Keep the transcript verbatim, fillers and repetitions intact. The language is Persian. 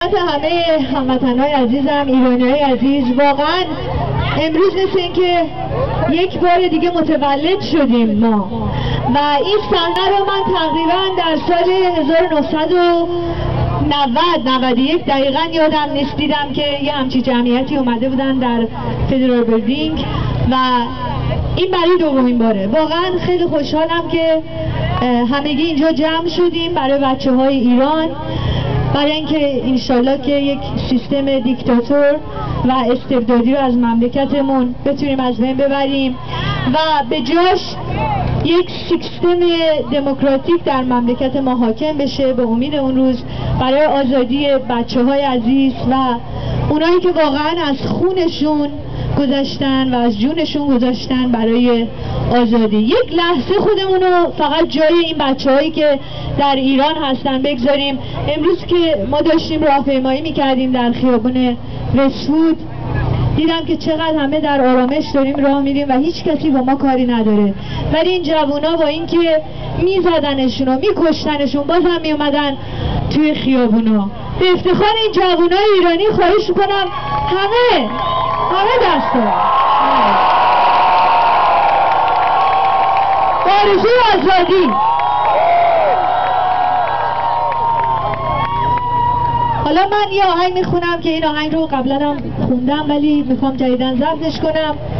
همه هموطنهای عزیزم، ایرانیهای عزیز، واقعا امروز مثل این که یک بار دیگه متولد شدیم ما و این صحنه رو من تقریبا در سال هزار و نهصد و نود نود و یک دقیقا یادم نیست دیدم که یه همچی جمعیتی اومده بودن در فدرال بیلدینگ و این برای دومین باره. واقعا خیلی خوشحالم که همگی اینجا جمع شدیم برای بچه های ایران، برای اینکه انشالله که یک سیستم دیکتاتور و استبدادی رو از مملکتمون بتونیم از بین ببریم و به جاش یک سیستم دموکراتیک در مملکت ما حاکم بشه، به امید اون روز برای آزادی بچه های عزیز و اونایی که واقعا از خونشون گذاشتن و از جونشون گذاشتن برای آزادی. یک لحظه خودمون رو فقط جای این بچه هایی که در ایران هستن بگذاریم. امروز که ما داشتیم راهپیمایی میکردیم در خیابون وست‌وود، دیدم که چقدر همه در آرامش داریم راه میریم و هیچ کسی با ما کاری نداره، ولی این جوونا با اینکه میزدنشون و میکشتنشون بازم میومدن توی خیابونا. به افتخار این جوونای ایرانی خواهش کنم همه همه دستا آرزوی آزادی. حالا من یه آهنگ میخونم که این آهنگ رو قبلا هم خوندم ولی میخوام جدیدن ضبطش کنم.